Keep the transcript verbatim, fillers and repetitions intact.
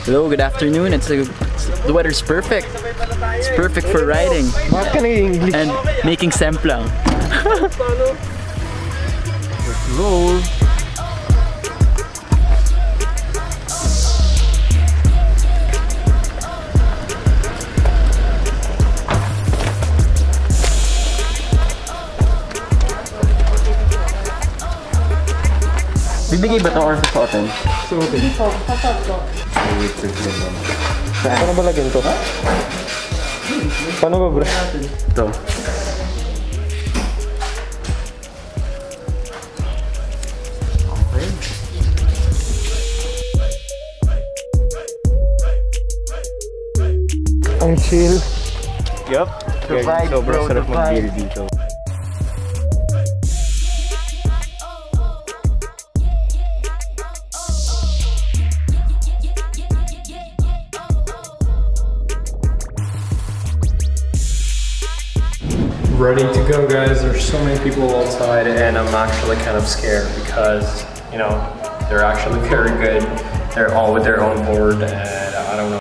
Hello, good afternoon. It's, a, it's the weather's perfect. It's perfect for riding and making semplang. Let's roll. Bibigay ba ito or susuotin? Susuotin. Dito, sasot ko. Paano ba lagyan to? Paano ba bro? Ito. Okay. Ang chill. Yup. Survive, sobrang sarap mag-beer dito. Ready to go, guys. There's so many people outside and I'm actually kind of scared because, you know, they're actually very good. They're all with their own board and